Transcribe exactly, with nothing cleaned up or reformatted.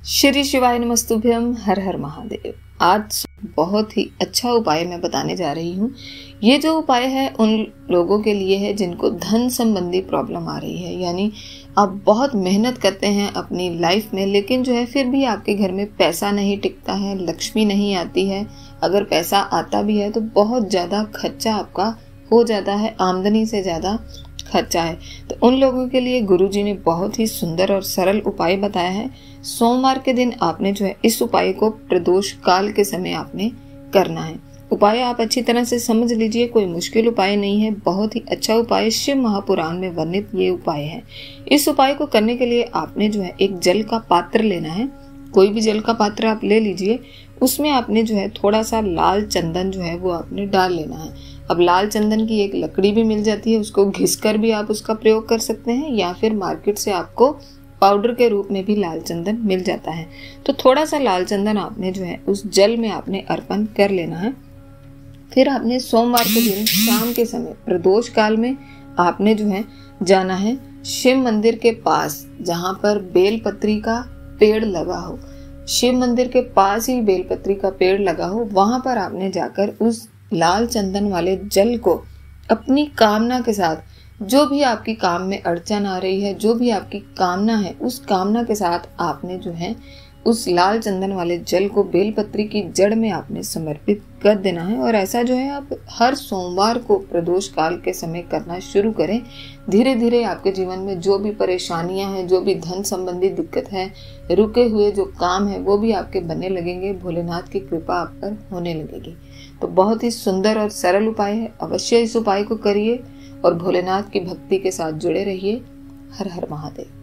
श्री शिवाय नमस्तुभ्यम। हर हर महादेव। आज बहुत ही अच्छा उपाय मैं बताने जा रही हूँ। ये जो उपाय है उन लोगों के लिए है जिनको धन संबंधी प्रॉब्लम आ रही है, यानी आप बहुत मेहनत करते हैं अपनी लाइफ में, लेकिन जो है फिर भी आपके घर में पैसा नहीं टिकता है, लक्ष्मी नहीं आती है। अगर पैसा आता भी है तो बहुत ज़्यादा खर्चा आपका हो जाता है, आमदनी से ज़्यादा खर्चा है। तो उन लोगों के लिए गुरुजी ने बहुत ही सुंदर और सरल उपाय बताया है। सोमवार के दिन आपने जो है इस उपाय को प्रदोष काल के समय आपने करना है। उपाय आप अच्छी तरह से समझ लीजिए, कोई मुश्किल उपाय नहीं है, बहुत ही अच्छा उपाय, शिव महापुराण में वर्णित ये उपाय है। इस उपाय को करने के लिए आपने जो है एक जल का पात्र लेना है। कोई भी जल का पात्र आप ले लीजिए। उसमें आपने जो है थोड़ा सा लाल चंदन जो है वो आपने डाल लेना है। अब लाल चंदन की एक लकड़ी भी मिल जाती है, उसको घिसकर भी आप उसका प्रयोग कर सकते हैं, या फिर मार्केट से आपको पाउडर के रूप में भी लाल चंदन मिल जाता है। तो थोड़ा सा लाल चंदन आपने जो है उस जल में आपने अर्पण कर लेना है। फिर आपने सोमवार के दिन शाम के समय प्रदोष काल में आपने जो है जाना है शिव मंदिर के पास, जहाँ पर बेलपत्री का पेड़ लगा हो। शिव मंदिर के पास ही बेलपत्री का पेड़ लगा हो, वहां पर आपने जाकर उस लाल चंदन वाले जल को अपनी कामना के साथ, जो भी आपकी काम में अड़चन आ रही है, जो भी आपकी कामना है, उस कामना के साथ आपने जो है उस लाल चंदन वाले जल को बेलपत्री की जड़ में आपने समर्पित कर देना है। और ऐसा जो है आप हर सोमवार को प्रदोष काल के समय करना शुरू करें। धीरे धीरे आपके जीवन में जो भी परेशानियां हैं, जो भी धन संबंधी दिक्कत है, रुके हुए जो काम है, वो भी आपके बनने लगेंगे। भोलेनाथ की कृपा आप पर होने लगेगी। तो बहुत ही सुंदर और सरल उपाय है, अवश्य इस उपाय को करिए और भोलेनाथ की भक्ति के साथ जुड़े रहिए। हर हर महादेव।